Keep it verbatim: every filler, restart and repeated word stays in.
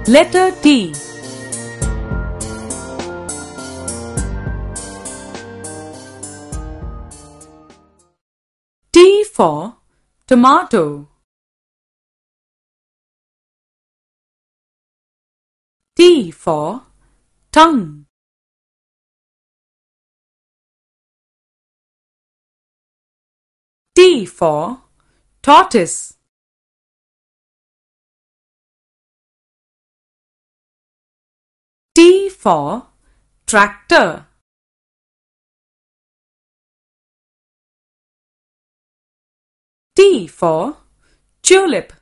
Letter T. T for tomato. T for tongue. T for tortoise. T for tractor. T for tulip.